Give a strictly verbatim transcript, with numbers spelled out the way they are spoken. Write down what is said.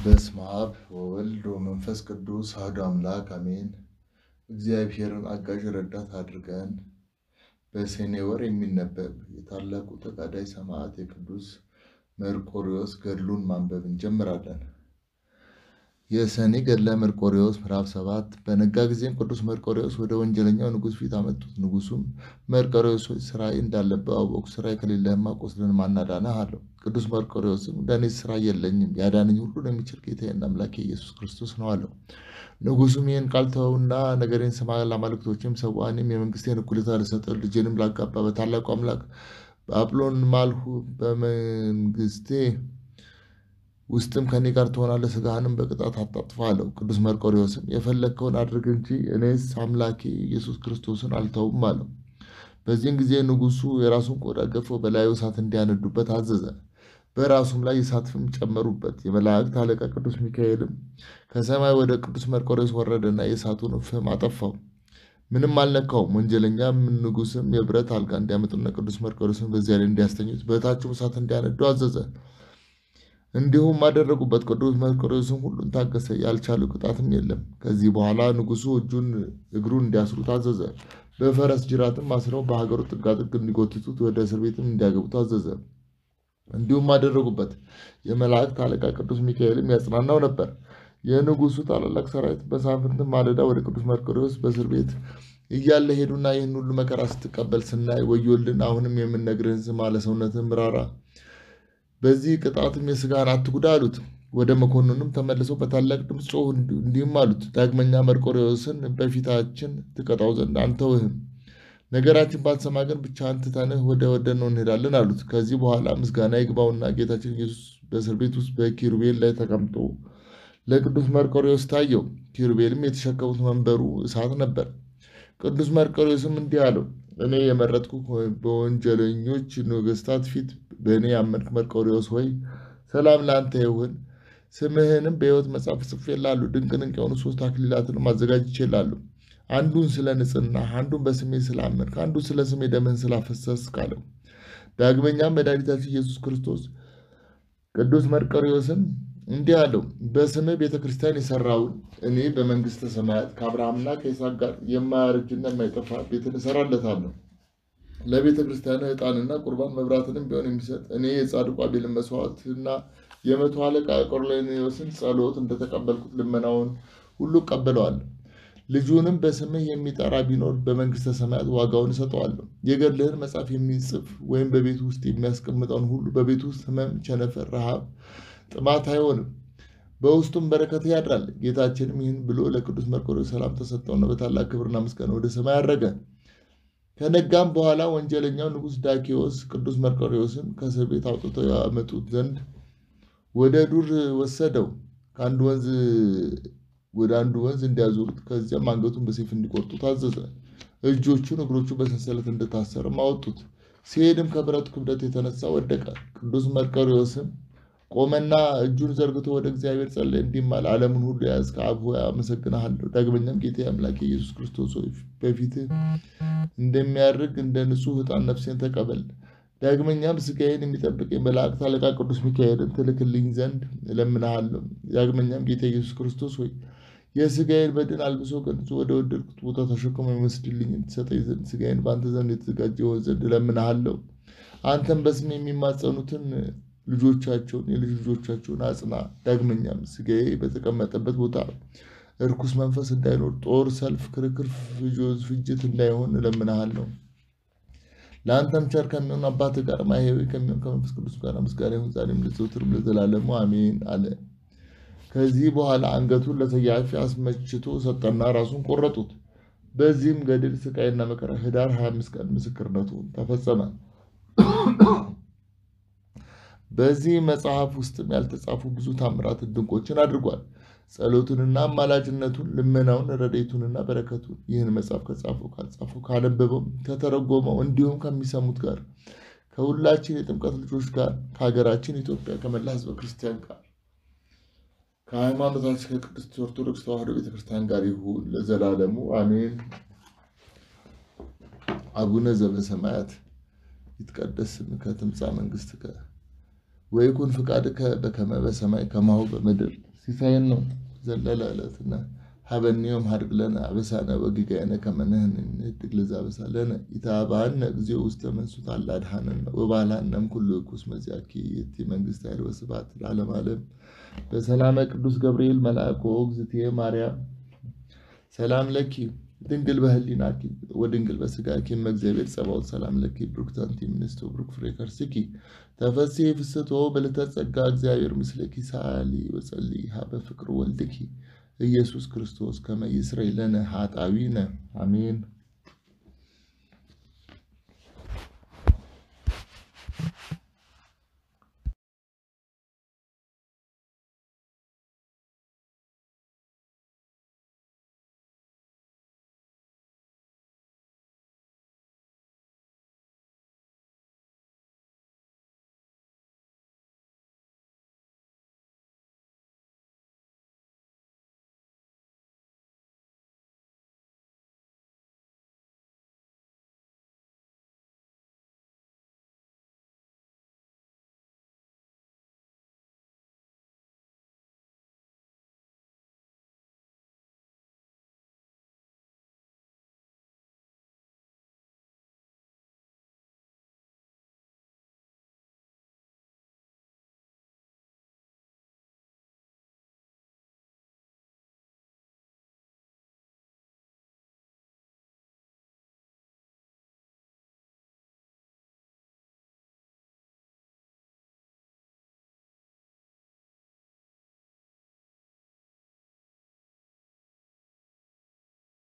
በስመ አብ ወወልድ ወመንፈስ ቅዱስ አሐዱ አምላክ አሜን። እግዚአብሔርን አጋዥ ረዳት አድርገን በሰኔ ወር የሚነበብ የታላቁ ተጋዳይ ሰማዕት የቅዱስ መርቆሬዎስ ገድሉን ማንበብ እንጀምራለን። የሰኔ ገድለ መርቆሬዎስ ምዕራፍ ሰባት በነጋ ጊዜም ቅዱስ መርቆሬዎስ ወደ ወንጀለኛው ንጉሥ ፊት አመጡት። ንጉሡም መርቆሬዎስ ሆይ ሥራዬ እንዳለብህ አወቅሁ። ሥራዬ ከሌለህማ ቁስልን ማን አዳነህ አለው። ቅዱስ መርቆሬዎስም ለእኔ ሥራ የለኝም፣ ያዳነኝ ሁሉን የሚችል ጌታዬና አምላኬ ኢየሱስ ክርስቶስ ነው አለው። ንጉሡም ይህን ቃል ተወውና ነገሬን ስማ፣ ለአማልክቶችም ሰዋ፣ እኔም የመንግሥቴን እኩሌታ ልሰጥህ፣ ልጄንም ላጋባ በታላቁ አምላክ በአጵሎን ማልሁ፣ በመንግሥቴ ውስጥም ከኔ ጋር ትሆናለህ፣ ሥጋህንም በቅጣት አታጥፋ አለው። ቅዱስ መርቆሬዎስም የፈለግከውን አድርግ እንጂ እኔስ አምላኬ ኢየሱስ ክርስቶስን አልተውም አለው። በዚህን ጊዜ ንጉሡ የራሱን ቆዳ ገፈው በላዩ እሳት እንዲያነዱበት አዘዘ። በራሱም ላይ የእሳት ፍም ጨመሩበት። የመላእክት አለቃ ቅዱስ ሚካኤልም ከሰማይ ወደ ቅዱስ መርቆሬዎስ ወረደና የእሳቱን ፍም አጠፋው፣ ምንም አልነካውም። ወንጀለኛም ንጉሥም የብረት አልጋ እንዲያመጡና ቅዱስ መርቆሬዎስን በዚያ ላይ እንዲያስተኙት በታቹም እሳት እንዲያነዱ አዘዘ። እንዲሁም አደረጉበት። ቅዱስ መርቆሬዎስም ሁሉን ታገሰ፣ ያልቻለው ቅጣትም የለም። ከዚህ በኋላ ንጉሡ እጁን እግሩን እንዲያስሩት አዘዘ። በፈረስ ጅራትም አስረው በሀገሩ ጥጋጥግ እንዲጎትቱት ወደ እስር ቤትም እንዲያገቡት አዘዘ። እንዲሁም አደረጉበት። የመላእክት አለቃ ቅዱስ ሚካኤልም ያጽናናው ነበር። የንጉሡ ታላላቅ ሰራዊት በሳምንትም ማለዳ ወደ ቅዱስ መርቆሬዎስ በእስር ቤት እያለ ሄዱና ይህን ሁሉ መከራ ስትቀበል ስናይ ወዮልን፣ አሁንም የምንነግርህን ስማ፣ ለሰውነትህ ምራራ፣ በዚህ ቅጣትም የሥጋህን አትጉዳ አሉት። ወደ መኮንኑም ተመልሰው በታላቅ ድምፅ ጮኹ፣ እንዲህም አሉት፣ ዳግመኛ መርቆሬዎስን በፊታችን ትቀጣው ዘንድ አንተውህም። ነገራችን ባትሰማ ግን ብቻህን ትተንህ ወደ ወደነው እንሄዳለን አሉት። ከዚህ በኋላ ምስጋና ይግባውና ጌታችን ኢየሱስ በእስር ቤት ውስጥ በኪሩቤል ላይ ተቀምጦ ለቅዱስ መርቆሬዎስ ታየው። ኪሩቤልም የተሸከሙት መንበሩ እሳት ነበር። ቅዱስ መርቆሬዎስም እንዲህ አለው፣ እኔ የመረጥኩ በወንጀለኞች ነገሥታት ፊት በእኔ ያመንክ መርቆሬዎስ ሆይ ሰላም ለአንተ ይሁን። ስምህንም በሕይወት መጽሐፍ ጽፌልሃለሁ። ድንቅ ድንቅ የሆኑ ሶስት አክሊላትንም አዘጋጅቼልሃለሁ። አንዱን ስለ ንጽሕና፣ አንዱን በስሜ ስላመንክ፣ አንዱን ስለ ስሜ ደምህን ስላፈሰስክ አለው። ዳግመኛም መድኃኒታችን ኢየሱስ ክርስቶስ ቅዱስ መርቆሬዎስን እንዲህ አለው፣ በስምህ ቤተ ክርስቲያን የሠራውን እኔ በመንግሥተ ሰማያት ከአብርሃምና ከይስሐቅ ጋር የማያረጅና የማይጠፋ ቤትን እሠራለታለሁ። ለቤተ ክርስቲያን ዕጣንና ቁርባን መብራትንም ቢሆን የሚሰጥ እኔ የጻድቁ አቤልን መሥዋዕትና የመቶ አለቃ ቆርኔሌዎስን ጸሎት እንደተቀበልኩት ልመናውን ሁሉ እቀበለዋለሁ። ልጁንም በስምህ የሚጠራ ቢኖር በመንግሥተ ሰማያት ዋጋውን እሰጠዋለሁ። የገድልህን መጽሐፍ የሚጽፍ ወይም በቤቱ ውስጥ የሚያስቀምጠውን ሁሉ በቤቱ ውስጥ ሕመም፣ ቸነፈር፣ ረሃብ፣ ጥማት አይሆንም፣ በውስጡም በረከት ያድራል። ጌታችንም ይህን ብሎ ለቅዱስ መርቆሬዎስ ሰላም ተሰጠውና በታላቅ ክብርና ምስጋና ወደ ሰማይ አረገ። ከነጋም በኋላ ወንጀለኛው ንጉሥ ዳኪዎስ ቅዱስ መርቆሬዎስን ከእስር ቤት አውጥተው ያመጡት ዘንድ ወደ ዱር ወሰደው። ከአንድ ወንዝ ወደ አንዱ ወንዝ እንዲያዞሩት፣ ከዚያም አንገቱን በሰይፍ እንዲቆርጡ ታዘዘ። እጆቹን እግሮቹ በሰንሰለት እንደታሰረም አወጡት። ሲሄድም ከብረቱ ክብደት የተነሳ ወደቀ። ቅዱስ መርቆሬዎስም ቆመና እጁን ዘርግቶ ወደ እግዚአብሔር ጸለየ፣ እንዲህም አለ፣ ዓለምን ሁሉ የያዝክ አብ ሆይ አመሰግንሃለሁ። ዳግመኛም ጌታዬ አምላኬ ኢየሱስ ክርስቶስ ሆይ በፊትህ እንደሚያርግ እንደ ንጹሕ ዕጣን ነፍሴን ተቀበል። ዳግመኛም ሥጋዬን የሚጠብቅ የመላእክት አለቃ ቅዱስ ሚካኤልን ትልክልኝ ዘንድ እለምንሃለሁ። ዳግመኛም ጌታ ኢየሱስ ክርስቶስ ሆይ የሥጋዬን በድን አልብሶ ቀንጾ ወደ ወደድኩት ቦታ ተሸክሞ የሚወስድልኝ ትሰጠኝ ዘንድ ሥጋዬን በአንተ ዘንድ የተዘጋጀ ይሆን ዘንድ እለምንሃለሁ። አንተም በስሜ የሚማጸኑትን ልጆቻቸውን የልጅ ልጆቻቸውን አጽና። ዳግመኛም ሥጋዬ በተቀመጠበት ቦታ እርኩስ መንፈስ እንዳይኖር፣ ጦር፣ ሰልፍ፣ ክርክር፣ ፍጅት እንዳይሆን እለምንሃለሁ። ለአንተም ቸር ከሚሆን አባትህ ጋር ማኅየዊ ከሚሆን ከመንፈስ ቅዱስ ጋር ምስጋና ይሁን ዛሬም ለዘወትርም ለዘላለሙ አሜን አለ። ከዚህ በኋላ አንገቱን ለሰያፊ አስመችቶ ሰጠና ራሱን ቆረጡት። በዚህም ገድል ስቃይና መከራ ኅዳር ሀያ አምስት ቀን ምስክርነቱ ተፈጸመ። በዚህ መጽሐፍ ውስጥም ያልተጻፉ ብዙ ታምራት ድንቆችን አድርጓል። ጸሎቱንና አማላጅነቱን፣ ልመናውን፣ ረድኤቱንና በረከቱን ይህን መጽሐፍ ከጻፈው ካልጻፈው ካነበበው ከተረጎመው እንዲሁም ከሚሰሙት ጋር ከሁላችን የጥምቀት ልጆች ጋር ከሀገራችን ኢትዮጵያ ከመላ ሕዝበ ክርስቲያን ጋር ከሃይማኖታችን ከቅድስት ኦርቶዶክስ ተዋሕዶ ቤተክርስቲያን ጋር ይሁን ለዘላለሙ አሜን። አቡነ ዘበሰማያት ይትቀደስ ስምከ ትምጻእ መንግሥትከ ወይኩን ፍቃድከ በከመ በሰማይ ከማሁ በምድር ሲሳየን ነው ዘለለ ዕለትና ሀበኒዮም ሀድግ ለነ አበሳነ ወጌጋየነ ከመ ንሕነኒ ንኅድግ ለዘአበሳለነ ኢታብአነ እግዚኦ ውስተ መንሱት አላ አድኃነነ ወባልሐነም ኩሉ እኩስ መዚአኪ ይእቲ መንግሥተ ኃይል ወስብሐት ለዓለመ ዓለም። በሰላመ ቅዱስ ገብርኤል መልአኮ እግዝእትየ ማርያም ሰላም ለኪ ድንግል በህሊናኪ ወድንግል በሥጋኪ እመ እግዚአብሔር ጸባኦት ሰላም ለኪ ብሩክት አንቲ እምንእስቶ ብሩክ ፍሬ ከርሥኪ ተፈሥሒ ፍስሕቶ በልዕልተ ጸጋ እግዚአብሔር ምስለኪ ሳሊ ወጸሊ ሀበ ፍቅር ወልድኪ ኢየሱስ ክርስቶስ ከመ ይስረይ ለነ ኃጣውኢነ አሜን።